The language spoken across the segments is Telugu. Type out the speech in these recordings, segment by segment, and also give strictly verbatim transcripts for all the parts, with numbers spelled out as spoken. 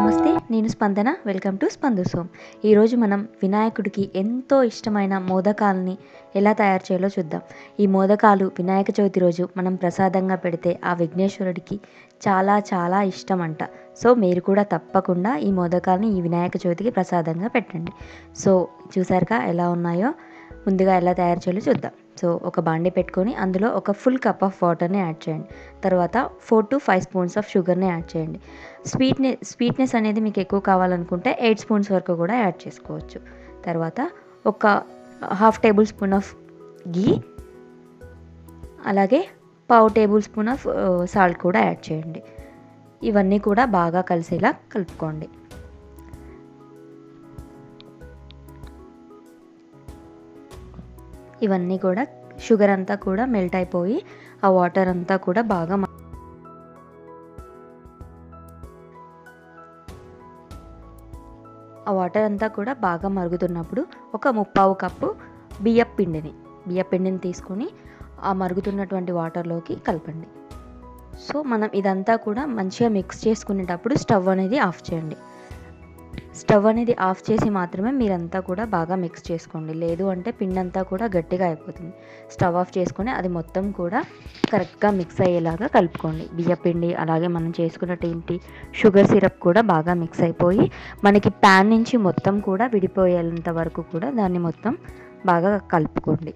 నమస్తే, నేను Spandana. Welcome to Spandana's home. ఈరోజు మనం వినాయకుడికి ఎంతో ఇష్టమైన మోదకాలని ఎలా తయారు చేయాలో చూద్దాం. ఈ మోదకాలు వినాయక చవితి రోజు మనం ప్రసాదంగా పెడితే ఆ విఘ్నేశ్వరుడికి చాలా చాలా ఇష్టం అంట. సో మీరు కూడా తప్పకుండా ఈ మోదకాలని ఈ వినాయక చవితికి ప్రసాదంగా పెట్టండి. సో చూసారుగా ఎలా ఉన్నాయో. ముందుగా ఎలా తయారు చేయాలో చూద్దాం. సో ఒక బాండి పెట్టుకొని అందులో ఒక ఫుల్ కప్ ఆఫ్ వాటర్ని యాడ్ చేయండి. తర్వాత four to five spoons of షుగర్ని యాడ్ చేయండి. స్వీట్నెస్ స్వీట్నెస్ అనేది మీకు ఎక్కువ కావాలనుకుంటే ఎయిట్ స్పూన్స్ వరకు కూడా యాడ్ చేసుకోవచ్చు. తర్వాత ఒక half tablespoon of ghee, అలాగే పావు టేబుల్ స్పూన్ ఆఫ్ సాల్ట్ కూడా యాడ్ చేయండి. ఇవన్నీ కూడా బాగా కలిసేలా కలుపుకోండి. ఇవన్నీ కూడా షుగర్ అంతా కూడా మెల్ట్ అయిపోయి ఆ వాటర్ అంతా కూడా బాగా ఆ వాటర్ అంతా కూడా బాగా మరుగుతున్నప్పుడు ఒక ముప్పావు కప్పు బియ్యం పిండిని బియ్యం పిండిని తీసుకొని ఆ మరుగుతున్నటువంటి వాటర్లోకి కలపండి. సో మనం ఇదంతా కూడా మంచిగా మిక్స్ చేసుకునేటప్పుడు స్టవ్ అనేది ఆఫ్ చేయండి. స్టవ్ అనేది ఆఫ్ చేసి మాత్రమే మీరంతా కూడా బాగా మిక్స్ చేసుకోండి. లేదు అంటే పిండి అంతా కూడా గట్టిగా అయిపోతుంది. స్టవ్ ఆఫ్ చేసుకొని అది మొత్తం కూడా కరెక్ట్గా మిక్స్ అయ్యేలాగా కలుపుకోండి. బియ్యం పిండి అలాగే మనం చేసుకున్నటువంటి షుగర్ సిరప్ కూడా బాగా మిక్స్ అయిపోయి మనకి ప్యాన్ నుంచి మొత్తం కూడా విడిపోయేంత వరకు కూడా దాన్ని మొత్తం బాగా కలుపుకోండి.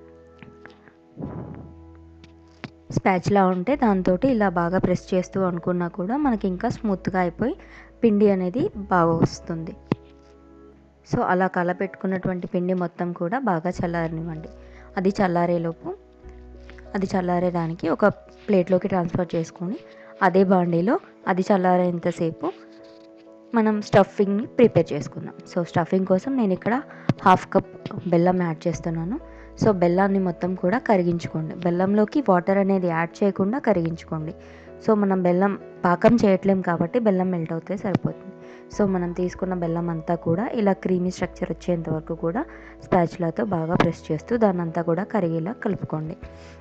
స్పాచ్లా ఉంటే దాంతో ఇలా బాగా ప్రెస్ చేస్తూ అనుకున్నా కూడా మనకి ఇంకా స్మూత్గా అయిపోయి పిండి అనేది బాగా వస్తుంది. సో అలా కలపెట్టుకున్నటువంటి పిండి మొత్తం కూడా బాగా చల్లారనివ్వండి. అది చల్లారేలోపు అది చల్లారేదానికి ఒక ప్లేట్లోకి ట్రాన్స్ఫర్ చేసుకొని అదే బాండీలో అది చల్లారేంతసేపు మనం స్టఫింగ్ని ప్రిపేర్ చేసుకుందాం. సో స్టఫింగ్ కోసం నేను ఇక్కడ హాఫ్ కప్ బెల్లం యాడ్ చేస్తున్నాను. సో బెల్లాన్ని మొత్తం కూడా కరిగించుకోండి. బెల్లంలోకి వాటర్ అనేది యాడ్ చేయకుండా కరిగించుకోండి. సో మనం బెల్లం పాకం చేయట్లేం కాబట్టి బెల్లం మెల్ట్ అవుతే సరిపోతుంది. సో మనం తీసుకున్న బెల్లం అంతా కూడా ఇలా క్రీమీ స్ట్రక్చర్ వచ్చేంత వరకు కూడా స్పాచులాతో బాగా ప్రెస్ చేస్తూ దాన్ని అంతా కూడా కరిగేలా కలుపుకోండి.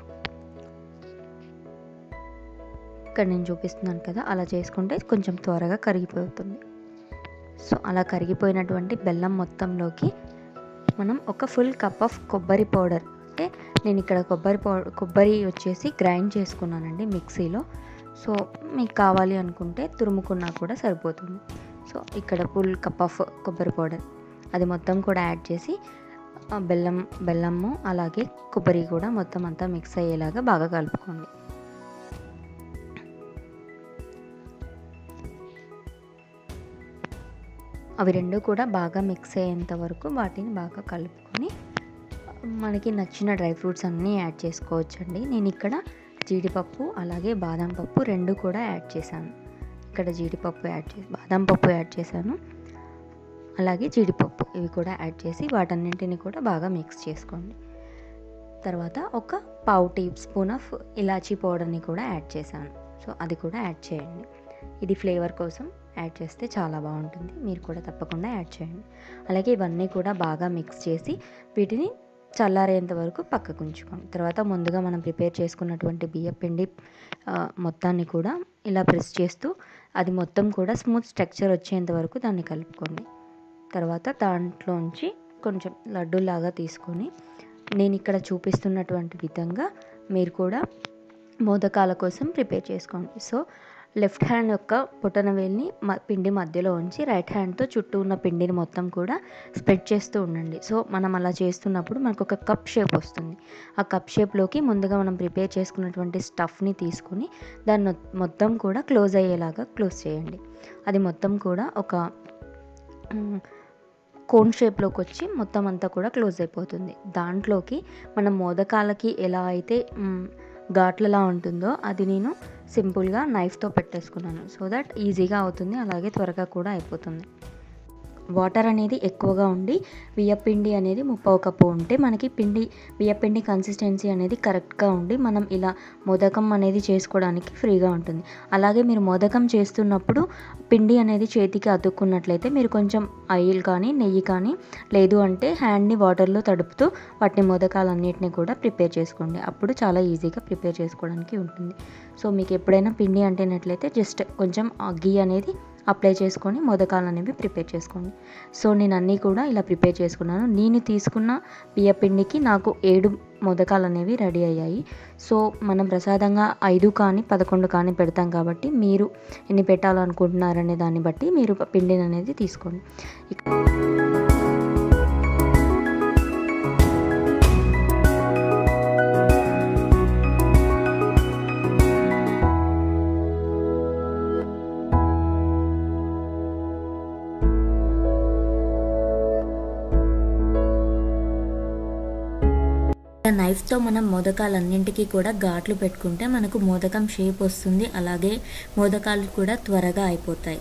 ఇక్కడ నేను చూపిస్తున్నాను కదా, అలా చేసుకుంటే కొంచెం త్వరగా కరిగిపోతుంది. సో అలా కరిగిపోయినటువంటి బెల్లం మొత్తంలోకి మనం ఒక ఫుల్ కప్ ఆఫ్ కొబ్బరి పౌడర్, అంటే నేను ఇక్కడ కొబ్బరి పౌడర్ కొబ్బరి వచ్చేసి గ్రైండ్ చేసుకున్నానండి మిక్సీలో. సో మీకు కావాలి అనుకుంటే తురుముకున్నా కూడా సరిపోతుంది. సో ఇక్కడ ఫుల్ కప్ ఆఫ్ కొబ్బరి పౌడర్ అది మొత్తం కూడా యాడ్ చేసి బెల్లం బెల్లము అలాగే కొబ్బరి కూడా మొత్తం అంతా మిక్స్ అయ్యేలాగా బాగా కలుపుకోండి. అవి రెండు కూడా బాగా మిక్స్ అయ్యేంత వరకు వాటిని బాగా కలుపుకొని మనకి నచ్చిన డ్రై ఫ్రూట్స్ అన్నీ యాడ్ చేసుకోవచ్చండి. నేను ఇక్కడ జీడిపప్పు అలాగే బాదం పప్పు రెండు కూడా యాడ్ చేశాను. ఇక్కడ జీడిపప్పు యాడ్ చేసి బాదం పప్పు యాడ్ చేశాను, అలాగే జీడిపప్పు ఇవి కూడా యాడ్ చేసి వాటన్నింటిని కూడా బాగా మిక్స్ చేసుకోండి. తర్వాత ఒక పావు టీ స్పూన్ ఆఫ్ ఇలాచీ పౌడర్ని కూడా యాడ్ చేశాను. సో అది కూడా యాడ్ చేయండి. ఇది ఫ్లేవర్ కోసం యాడ్ చేస్తే చాలా బాగుంటుంది. మీరు కూడా తప్పకుండా యాడ్ చేయండి. అలాగే ఇవన్నీ కూడా బాగా మిక్స్ చేసి వీటిని చల్లారేంత వరకు పక్కకు ఉంచుకోండి. తర్వాత ముందుగా మనం ప్రిపేర్ చేసుకున్నటువంటి బియ్యం పిండి మొత్తాన్ని కూడా ఇలా ప్రెస్ చేస్తూ అది మొత్తం కూడా స్మూత్ స్ట్రక్చర్ వచ్చేంత వరకు దాన్ని కలుపుకోండి. తర్వాత దాంట్లోంచి కొంచెం లడ్డూలాగా తీసుకొని నేను ఇక్కడ చూపిస్తున్నటువంటి విధంగా మీరు కూడా మోదకాల కోసం ప్రిపేర్ చేసుకోండి. సో లెఫ్ట్ హ్యాండ్ యొక్క బొటనవేలుని పిండి మధ్యలో ఉంచి రైట్ హ్యాండ్తో చుట్టూ ఉన్న పిండిని మొత్తం కూడా స్ప్రెడ్ చేస్తూ ఉండండి. సో మనం అలా చేస్తున్నప్పుడు మనకు ఒక కప్ షేప్ వస్తుంది. ఆ కప్ షేప్లోకి ముందుగా మనం ప్రిపేర్ చేసుకున్నటువంటి స్టఫ్ని తీసుకుని దాన్ని మొత్తం కూడా క్లోజ్ అయ్యేలాగా క్లోజ్ చేయండి. అది మొత్తం కూడా ఒక కోన్ షేప్లోకి వచ్చి మొత్తం అంతా కూడా క్లోజ్ అయిపోతుంది. దాంట్లోకి మనం మోదకాలకి ఎలా అయితే ఘాట్లలా ఉంటుందో అది నేను సింపుల్గా నైఫ్తో పెట్టేసుకున్నాను. సో దట్ ఈజీగా అవుతుంది, అలాగే త్వరగా కూడా అయిపోతుంది. వాటర్ అనేది ఎక్కువగా ఉండి బియ్యపిండి అనేది ముప్పావు కప్పు ఉంటే మనకి పిండి బియ్యపిండి కన్సిస్టెన్సీ అనేది కరెక్ట్గా ఉండి మనం ఇలా మోదకం అనేది చేసుకోవడానికి ఫ్రీగా ఉంటుంది. అలాగే మీరు మోదకం చేస్తున్నప్పుడు పిండి అనేది చేతికి అతుక్కున్నట్లయితే మీరు కొంచెం ఆయిల్ కానీ నెయ్యి కానీ లేదు అంటే హ్యాండ్ని వాటర్లో తడుపుతూ వాటిని మోదకాలన్నిటిని కూడా ప్రిపేర్ చేసుకోండి. అప్పుడు చాలా ఈజీగా ప్రిపేర్ చేసుకోవడానికి ఉంటుంది. సో మీకు ఎప్పుడైనా పిండి అంటినట్లయితే జస్ట్ కొంచెం గీ అనేది అప్లై చేసుకొని మోదకాలు అనేవి ప్రిపేర్ చేసుకోండి. సో నేను అన్నీ కూడా ఇలా ప్రిపేర్ చేసుకున్నాను. నేను తీసుకున్న బియ్యపిండికి నాకు ఏడు మోదకాలు అనేవి రెడీ అయ్యాయి. సో మనం ప్రసాదంగా ఐదు కానీ పదకొండు కానీ పెడతాం కాబట్టి మీరు ఎన్ని పెట్టాలనుకుంటున్నారనే దాన్ని బట్టి మీరు పిండిని అనేది తీసుకోండి. నైఫ్తో మనం మోదకాలన్నింటికి కూడా ఘాట్లు పెట్టుకుంటే మనకు మోదకం షేప్ వస్తుంది. అలాగే మోదకాలు కూడా త్వరగా అయిపోతాయి.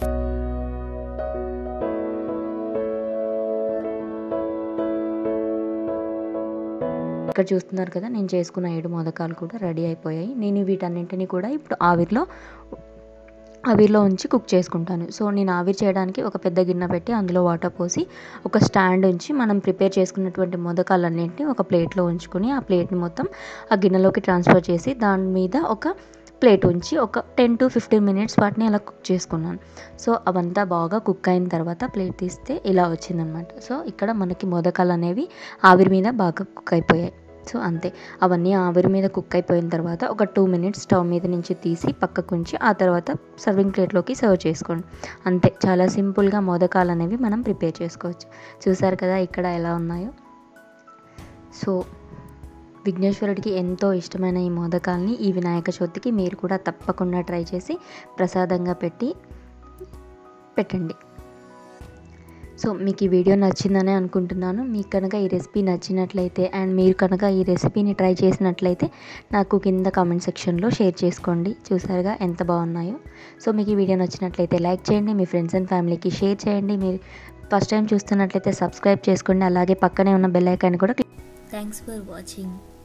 ఇక్కడ చూస్తున్నారు కదా, నేను చేసుకున్న ఏడు మోదకాలు కూడా రెడీ అయిపోయాయి. నేను వీటన్నింటినీ కూడా ఇప్పుడు ఆవిరిలో ఆవిరిలో ఉంచి కుక్ చేసుకుంటాను. సో నేను ఆవిరి చేయడానికి ఒక పెద్ద గిన్నె పెట్టి అందులో వాటర్ పోసి ఒక స్టాండ్ ఉంచి మనం ప్రిపేర్ చేసుకున్నటువంటి మోదకాలన్నింటినీ ఒక ప్లేట్లో ఉంచుకొని ఆ ప్లేట్ని మొత్తం ఆ గిన్నెలోకి ట్రాన్స్ఫర్ చేసి దాని మీద ఒక ప్లేట్ ఉంచి ఒక టెన్ టు ఫిఫ్టీన్ మినిట్స్ వాటిని అలా కుక్ చేసుకున్నాను. సో అవంతా బాగా కుక్ అయిన తర్వాత ప్లేట్ తీస్తే ఇలా వచ్చిందనమాట. సో ఇక్కడ మనకి మోదకాలు అనేవి ఆవిరి మీద బాగా కుక్ అయిపోయాయి. సో అంతే, అవన్నీ ఆవిరి మీద కుక్ అయిపోయిన తర్వాత ఒక టూ మినిట్స్ స్టవ్ మీద నుంచి తీసి పక్కకు ఉంచి ఆ తర్వాత సర్వింగ్ ప్లేట్లోకి సర్వ్ చేసుకోండి. అంతే, చాలా సింపుల్గా మోదకాలు అనేవి మనం ప్రిపేర్ చేసుకోవచ్చు. చూసారు కదా ఇక్కడ ఎలా ఉన్నాయో. సో విఘ్నేశ్వరుడికి ఎంతో ఇష్టమైన ఈ మోదకాలని ఈ వినాయక చవితికి మీరు కూడా తప్పకుండా ట్రై చేసి ప్రసాదంగా పెట్టి పెట్టండి. సో మీకు ఈ వీడియో నచ్చిందనే అనుకుంటున్నాను. మీకు కనుక ఈ రెసిపీ నచ్చినట్లయితే అండ్ మీరు కనుక ఈ రెసిపీని ట్రై చేసినట్లయితే నాకు కింద కామెంట్ సెక్షన్లో షేర్ చేసుకోండి. చూసారుగా ఎంత బాగున్నాయో. సో మీకు ఈ వీడియో నచ్చినట్లయితే లైక్ చేయండి, మీ ఫ్రెండ్స్ అండ్ ఫ్యామిలీకి షేర్ చేయండి. మీరు ఫస్ట్ టైం చూస్తున్నట్లయితే సబ్స్క్రైబ్ చేసుకోండి. అలాగే పక్కనే ఉన్న బెల్ ఐకాన్ కూడా క్లిక్. Thanks for watching.